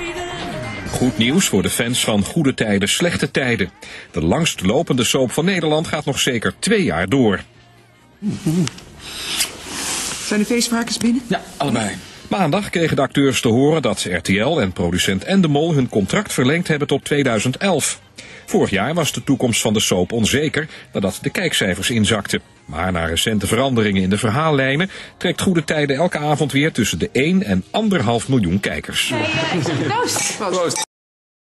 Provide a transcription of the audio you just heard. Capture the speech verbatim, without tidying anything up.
Goed nieuws voor de fans van Goede Tijden, Slechte Tijden. De langstlopende soap van Nederland gaat nog zeker twee jaar door. Zijn de feestvarkens binnen? Ja, allebei. Maandag kregen de acteurs te horen dat R T L en producent Endemol hun contract verlengd hebben tot tweeduizend elf. Vorig jaar was de toekomst van de soap onzeker nadat de kijkcijfers inzakten. Maar na recente veranderingen in de verhaallijnen trekt Goede Tijden elke avond weer tussen de één en anderhalf miljoen kijkers. Proost! Proost.